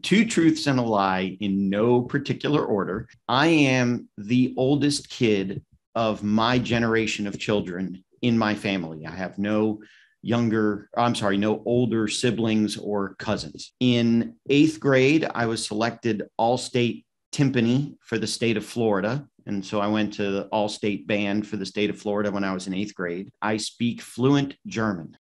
Two truths and a lie in no particular order. I am the oldest kid of my generation of children in my family. I have no older siblings or cousins. In eighth grade, I was selected all-state timpani for the state of Florida. And so I went to the all-state band for the state of Florida when I was in eighth grade. I speak fluent German.